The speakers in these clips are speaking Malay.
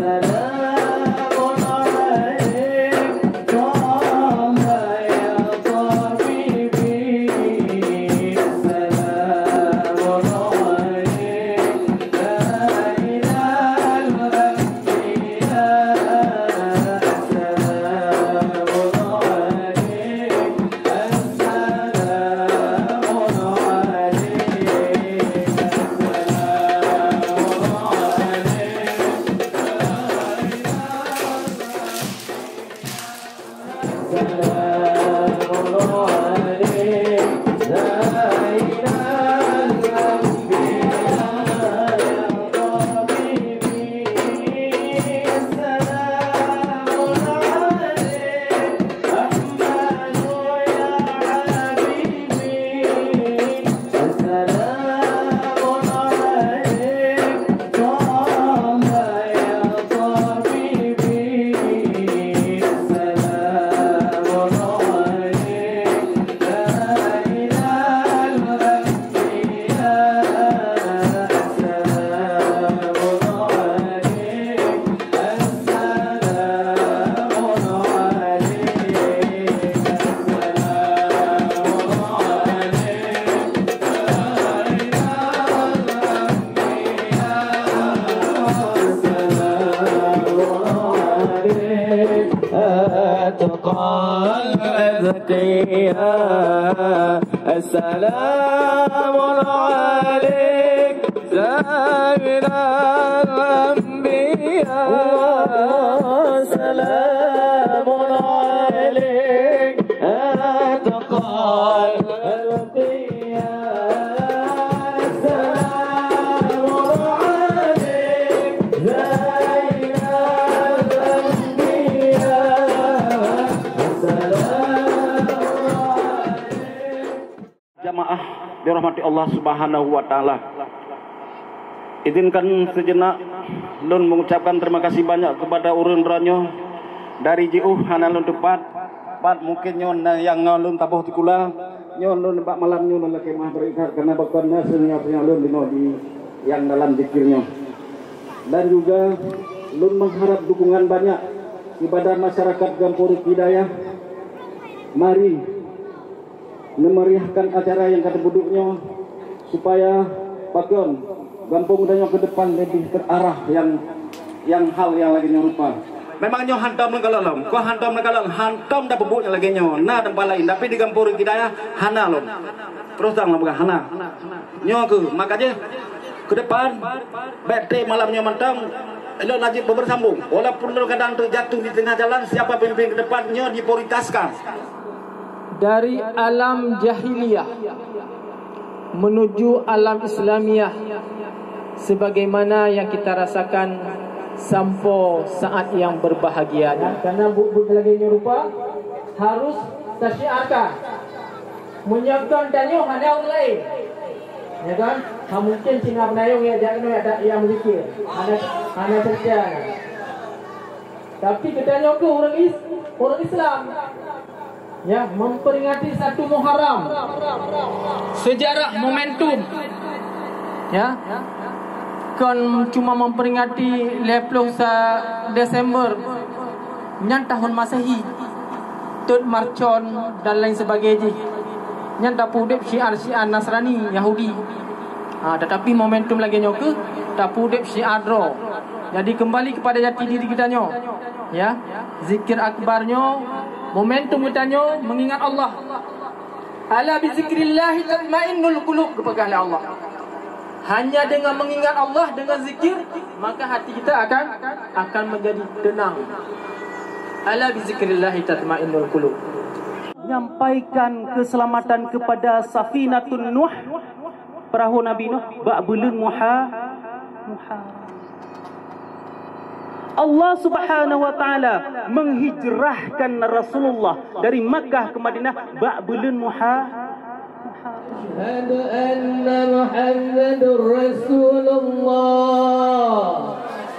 السلام عليك سيد الأنبياء سلام عليك أتقى الأنبياء سلام عليك سيد الأنبياء سلام Jamaah dirahmati Allah Subhanahu wa taala. Izinkan sejenak lun mengucapkan terima kasih banyak kepada urun ranyo dari jiuh hanalun tepat pat mungkin nyon yang ngalun tabuh tikula nyon lun bak malam nyon lagi mah berikat karena bakonnya senior lun di yang dalam zikirnya. Dan juga lun mengharap dukungan banyak kepada masyarakat Gampuri Hidayah. Mari memeriahkan acara yang kata buduknya supaya bakon Gampung Danyo ke depan lebih terarah yang hal yang lagi nyerupa. Memangnya hantam ngekalom, kau hantam ngekalom, hantam dah bubuknya lagi nyo, nah tempat lain. Tapi di Gampung Hidayah hana lom, terus tang bukan hana. Nyo ke, makanya ke depan, bete malamnya mantang. Elok najib bersambung. Walaupun kadang terjatuh di tengah jalan, siapa pemimpin ke depannya diprioritaskan. Dari alam jahiliyah menuju alam Islamiyah sebagaimana yang kita rasakan sampai saat yang berbahagia. Karena buku lagi rupa harus tasyiarkan menyiapkan danyo hanya orang lain, ya kan? Mungkin Cina penayung ya jangan ada yang berzikir hanya kerja. Tapi katanya ke orang Islam ya memperingati 1 Muharram, sejarah momentum ya kan cuma memperingati 20 Desember yang tahun Masehi Tud Marcon dan lain sebagainya yang tak pudip syiar Nasrani Yahudi. Tetapi momentum lagi nyoke tak pudip syiar dro. Jadi kembali kepada jati diri kita nyo ya, zikir akbarnya, momentum kitanya mengingat Allah. Ala bi zikrillah tatmainnul qulub, kepegahlah Allah. Hanya dengan mengingat Allah, dengan zikir, maka hati kita akan menjadi tenang. Ala bi zikrillah tatmainnul qulub. Menyampaikan keselamatan kepada Safinatun Nuh, perahu Nabi Nuh, ba'bulun muha. Allah Subhanahu wa taala menghijrahkan Rasulullah dari Makkah ke Madinah ba'bulun muha. Asyhadu anna Muhammadur Rasulullah.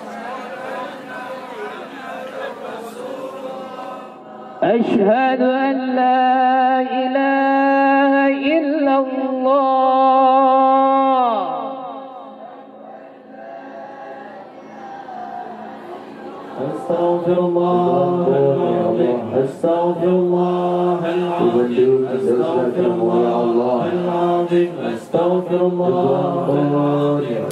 Asyhadu an la ilaha illallah. أستغفر الله العظيم أستغفر الله العظيم أستغفر الله العظيم أستغفر الله العظيم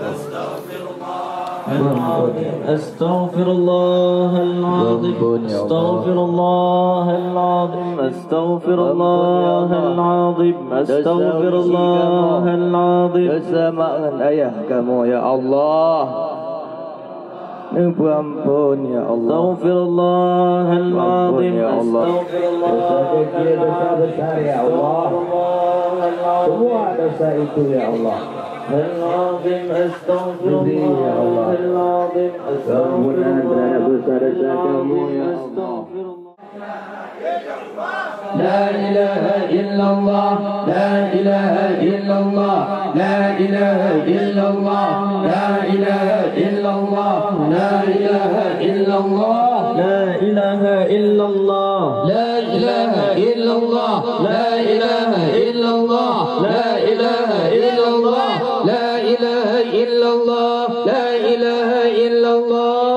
أستغفر الله العظيم أستغفر الله العظيم أستغفر الله العظيم أستغفر الله العظيم Bersamaan ayah kamu ya Allah, ampun ya Allah. Astaghfirullahal azim ya Allah. Dosa besar ya Allah. Semua dosa itu ya Allah. Al-azim astaghfirullahal azim. Ampunan terhadap dosa-dosa kamu ya Allah. لا إله إلا الله لا إله إلا الله لا إله إلا الله لا إله إلا الله لا إله إلا الله لا إله إلا الله لا إله إلا الله لا إله إلا الله لا إله إلا الله لا إله إلا الله لا إله إلا الله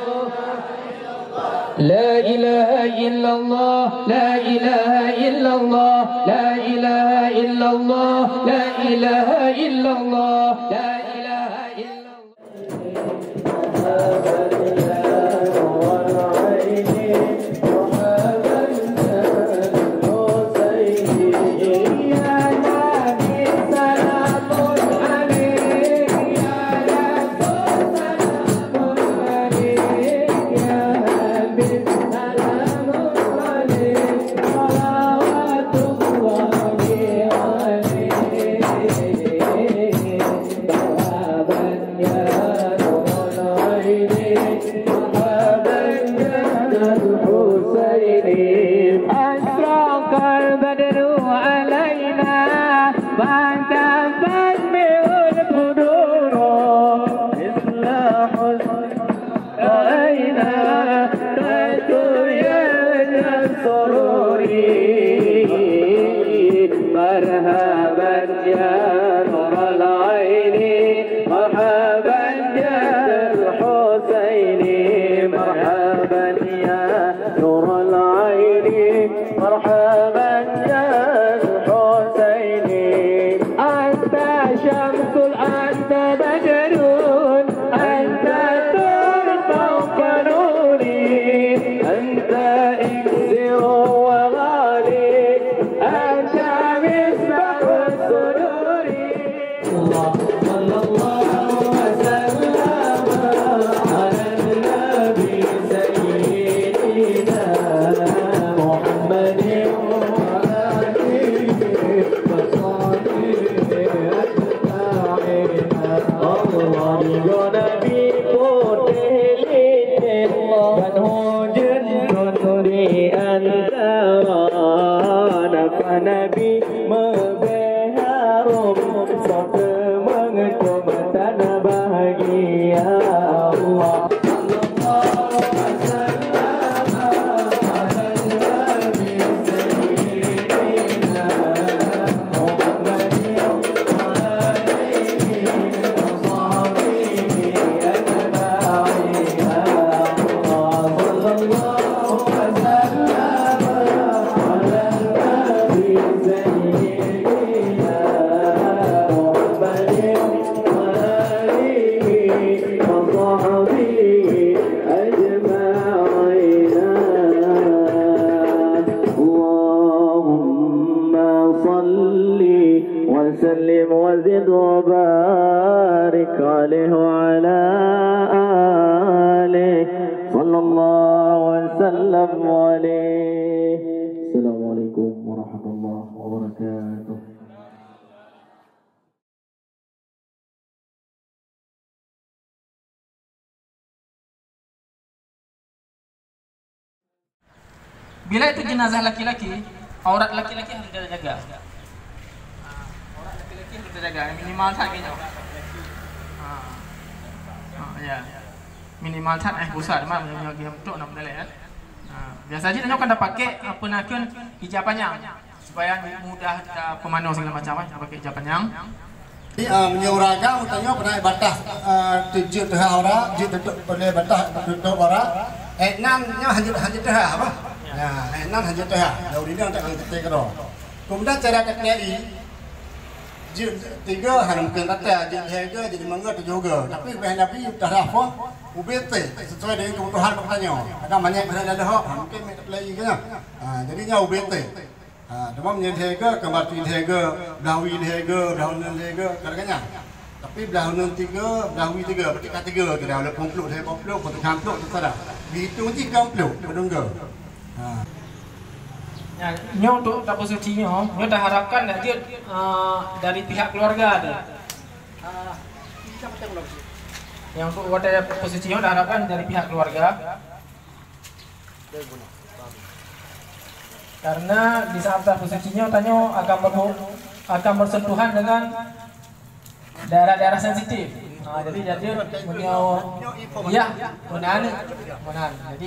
لا إله إلا الله لا إله إلا الله لا إله إلا الله لا إله إلا الله لا إله إلا وسلم وزد وبارك عليه وعلى آله صلى الله وسلم عليه. السلام عليكم ورحمة الله وبركاته. Bila itu jenazah laki-laki, aurat laki-laki harus dijaga. Aurat laki-laki harus dijaga, minimal saja. Ya. Minimal saja besar mah bagi untuk nak balik kan. Biasa aja kan dah pakai apa nakun hijab panjang supaya mudah kita pemandang segala macam pakai hijab panjang. Menyuragam tanya pernah batas tujuh tahun orang, tujuh tutup boleh batas tutup orang. Enamnya hanya tahun apa? Ya, enam hanya tahun. Jauh ini untuk kita kerja. Kemudian cara KPI, tiga hanya mungkin kata tiga jadi mangga tujuh juga. Tapi bahan Nabi dah apa? UBT sesuai dengan kebutuhan bertanya. Ada banyak yang ada hak, mungkin KPI kan. Jadinya UBT. Demam nyedhega, kemati dhega, dawi dhega, dahunan dhega, kadang-kadang. Tapi dahunan tiga, dawi tiga, berarti ketiga kita ada komplot, saya komplot, potong kamplot, itu salah. Dihitung je komplot, berdungga. Ya, nyo untuk tapu suci nyo dah harapkan dia dari pihak keluarga ada. Yang untuk wadah tapu suci nyo dah harapkan dari pihak keluarga. Karena di saat tapu sucinya tanya akan bersentuhan dengan daerah-daerah sensitif. Jadi punya iya menan. Jadi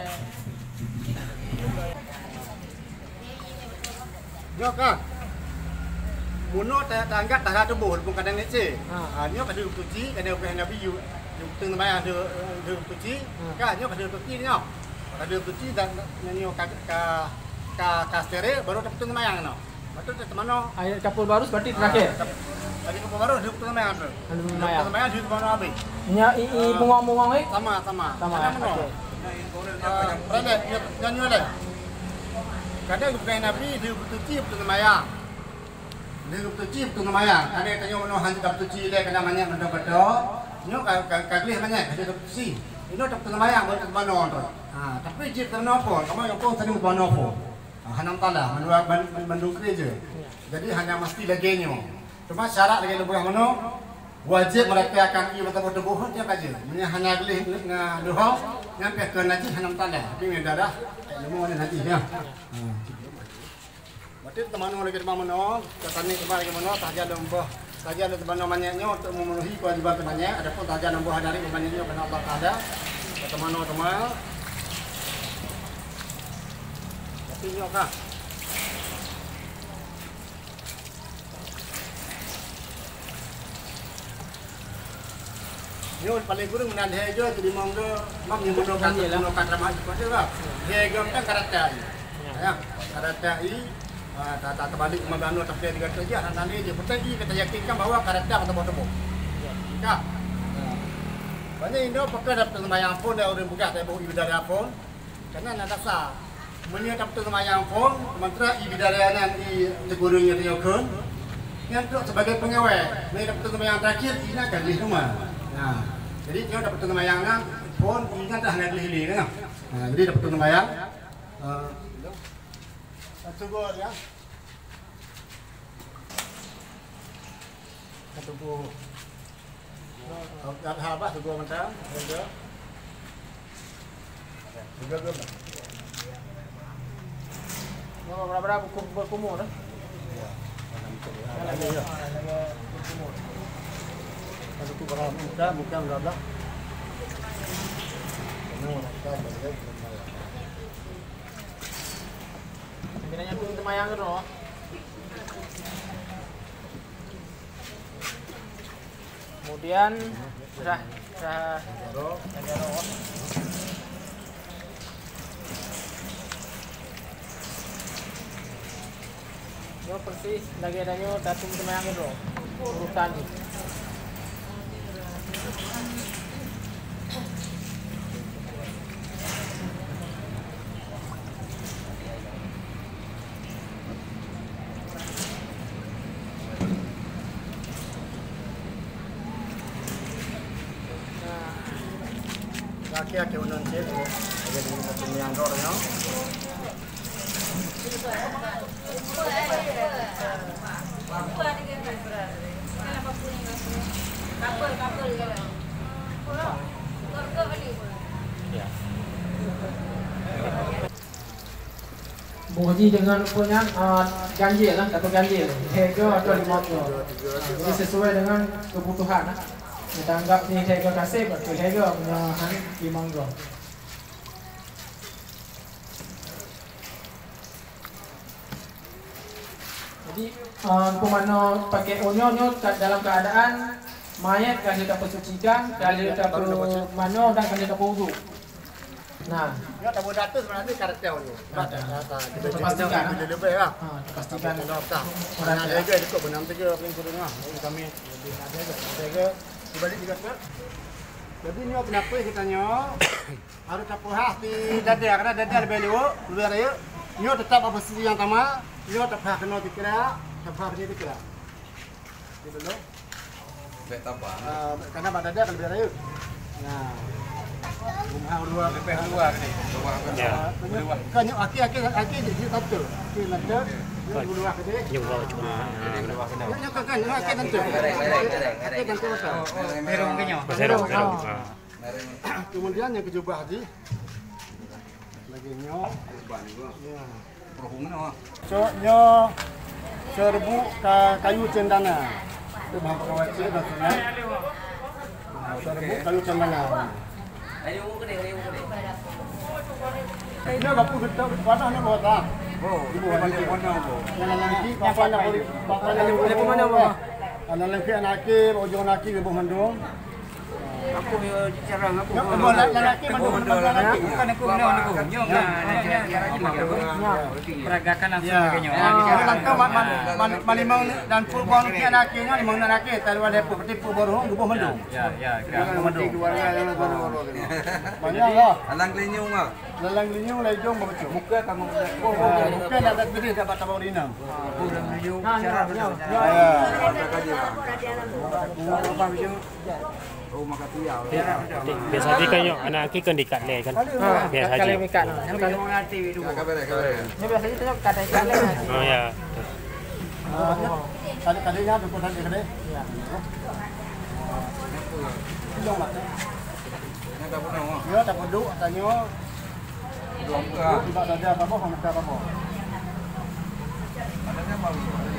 Nyo kan. Muno tak anggap tak ada bol pun kadang net je. Nyo kada suci, kada bahan Nabi yu teng mai ada suci. Kan nyo kada suci nyo. Kada suci dan nyo kastere baru dapat mayang no. Betul tu mana? Air kapur baru berarti terakhir. Tadi kapur baru dapat mayang tu. Dapat mayang di mana habis? Nya bunga-bunga ni? Sama. Okey. Berada nyanyi ada. Kadang bukan Nabi dia bertuci betul mayang. Dia bertuci betul mayang. Ada tanya mana hanya dapat tuci dia kena banyak betul-betul. Nyo kagli banyak dia bertuci. Ini dapat mayang baru mana tu. Tapi jika kena apa? Kamu yang pun sering mana apa? Hanam tala, mendukri je. Jadi hanya mesti laginya. Cuma syarat lagi lebih mana? Wajib mereka akan ia betul-betul bohong tiap aja. Punya hanya beli doa, nyampe ke najis hanam tala. Tapi yang darah, semua ada najis ya. Berarti teman-teman lagi mana? Katanya teman lagi mana? Saja lembah, saja teman banyaknya untuk memenuhi kewajiban temannya. Adapun saja lembah dari banyaknya karena Allah ada. Teman-teman. Tengok kah? Ni paling kurang menan hega jadi mangga mam yang menggunakan ramah itu aja lah. Hega kan karakter. Ya, karakter ini tata terbalik magano tapi dia kerja nanti dia percaya kita yakinkan bahwa karakter atau bodoh. Ya. Banyak Indo pakai dapat mayang pun dah orang buka saya bawa ibadah pun. Karena ada sah. Menya dapat mayang pun, sementara ibidarianan di tegurungnya diokun. Yang sebagai pengawal, menya dapat mayang terakhir ini akan di rumah. Nah, jadi dia dapat mayangnya pun ini dah nak lili kan. Nah, jadi dapat mayang. Tunggu ya. Tunggu. Ada apa? Tunggu macam. Tunggu. Berapa berkumur dah? Ada tu berapa bukan berapa? Sebenarnya tu temayang tu. Kemudian dah yo persis lagi adanya datum temayang itu urutan ni. Kaki unan je, ada di temayang dorang. Bung Haji dengan punya ganjil lah, atau ganjil, harga atau 50. Jadi sesuai dengan kebutuhan. Kita anggap ni harga kasih, berarti harga punya dimangga. Jadi pemano pakai onyo dalam keadaan mayat kali dapat sucikan, kali dapat mano dan kali dapat wudu. Nah, ya tak boleh data sebenarnya karakter tu. Kita pastikan lebih lah. pastikan Mana ada juga itu benam tu je paling kurang lah. Kami ada juga dibalik juga tu. Jadi ni kenapa kita nyo harus tapuh di dada karena dada lebih luar ya. Nyo tetap apa posisi yang sama, nyo tapuh kena dikira, tapuh ni dikira. Gitu loh. Betapa. Karena pada dada lebih raya. Nah. Rumah dua PPH dua ni. Ya. Kan aki jadi satu. Aki nanti dua ke dia. Yung bawa cuma. Nyo kan aki nanti. Aki nanti masa. Merong kenyo. Merong. Kemudian yang kejubah haji. Lagi nyo. Ya. Perhungan apa? So nyo serbu kayu cendana. Itu bahan kawat cendana dan sungai. Serbu kayu cendana. Ini bapu betul mana ni buat tak? Oh, ibu mana bu? Yang lelaki bapa nak mana bu? Anak lelaki anak ke, ujung lelaki ibu mandung. Aku cara aku. Lelaki mandung lelaki. Bukan aku aku. Peragakan langsung kayaknya. Langkah malimau dan pulbon ki anaknya limau lelaki tahu ada seperti pulbon ibu mandung. Ya. Mandung. Banyak lah. Alang linyung ah. Lalang linyung lejong betul. Muka kamu Bukan ada gede dapat tabau dinam. bulan linyung cara Ya. Oh makatiyaw. Biasa di kanyo anak ki kan dikat le kan. Biasa aja. Kalau mikat. Kalau nanti itu. Kabare. Ini biasanya tu kata ikan le. Oh ya. Kali-kalinya berkodan di kali. Ya. Jom lah. Ini tak pernah. Ya tak perlu tanya. Belum ke. Tidak ada apa-apa, tidak ada apa-apa. Adanya apa?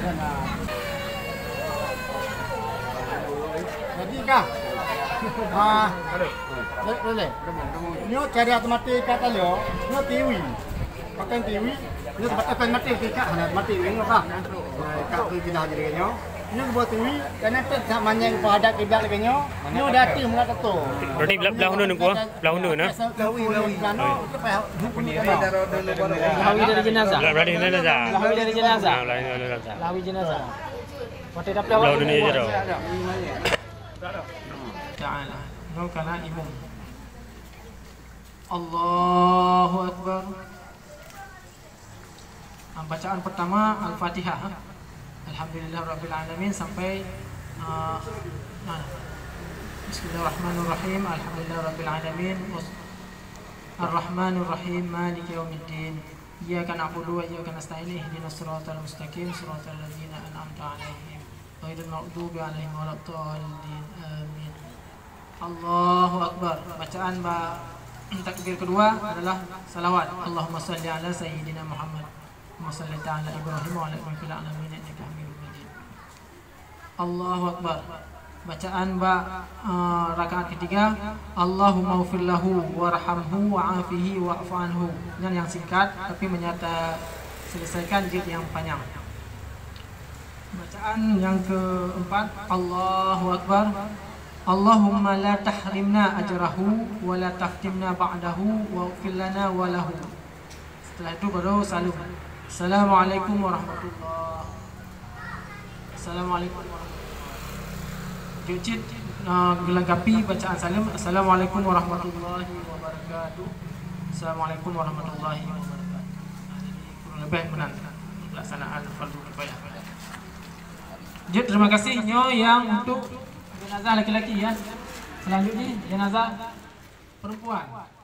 Jadi kah? Boleh. Nyo cari otomatis kata lo, nyo TV. Pakai TV, nyo pakai mati kita, mati nyo kah? Kak tu kita jadi nyo. Nyo buat TV, dan nanti tak manyang pada kiblat lagi nyo. Nyo dati mula tu. Berarti belah hundu ni ko, belah hundu na. Lawi dari jenazah. Berarti ni na sa. Lawi dari jenazah. Lain ni na sa. Lawi jenazah. Mati dapat Belah hundu ni je dah. Ta'ala. Nol kana imam. Allahu Akbar. Bacaan pertama Al-Fatihah. Alhamdulillahirabbil alamin sampai Bismillahirrahmanirrahim. Alhamdulillahirabbil alamin. Ar-Rahmanir Rahim. Maliki yaumiddin. Iyyaka na'budu wa iyyaka nasta'in. Ihdinas siratal mustaqim. Siratal ladzina an'amta 'alaihim ghairil maghdubi 'alaihim waladdallin. Amin. Allahu Akbar. Bacaan takbir kedua adalah salawat. Allahumma salli ala sayyidina Muhammad. Allahumma salli ala Ibrahim wa ala Ibrahim fil alamin innaka Hamidum Majid. Allahu Akbar. Bacaan rakaat ketiga, Allahumma ighfir lahu warhamhu wa'afihi wa'fu anhu. Yang singkat tapi menyata selesaikan jilid yang panjang. Bacaan yang keempat, Allahu Akbar. Allahumma la tahrimna ajrahu wa la taftimna ba'dahu wa ighfir lana wa lahu. Setelah itu baru salam. Assalamualaikum warahmatullahi. Assalamualaikum warahmatullahi. Jujit gelengkapi bacaan salam. Assalamualaikum warahmatullahi wabarakatuh. Assalamualaikum warahmatullahi wabarakatuh. Kurang lebih benar pelaksanaan fardu kifayah. Jujit terima kasih nyo yang untuk jenazah laki-laki ya. Selanjutnya jenazah perempuan.